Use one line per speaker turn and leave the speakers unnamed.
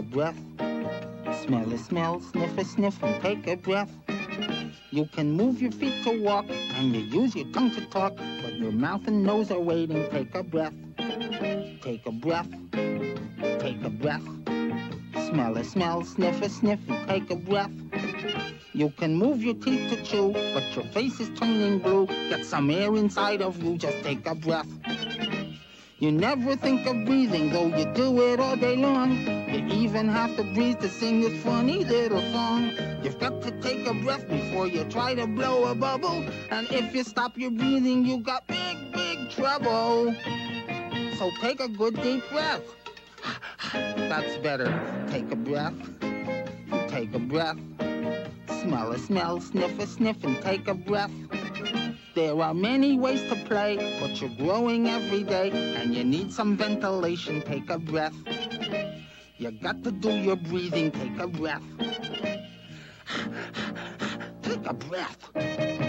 breath. Smell a smell, sniff a sniff, and take a breath. You can move your feet to walk, and you use your tongue to talk, but your mouth and nose are waiting. Take a breath. Take a breath. Take a breath. Smell a smell, sniff a sniff, and take a breath. You can move your teeth to chew, but your face is turning blue. Get some air inside of you, just take a breath. You never think of breathing, though you do it all day long. You even have to breathe to sing this funny little song. You've got to take a breath before you try to blow a bubble. And if you stop your breathing, you got big, big trouble. So take a good deep breath. That's better. Take a breath. Take a breath. Smell a smell, sniff a sniff, and take a breath. There are many ways to play, but you're growing every day, and you need some ventilation. Take a breath. You got to do your breathing. Take a breath. Take a breath.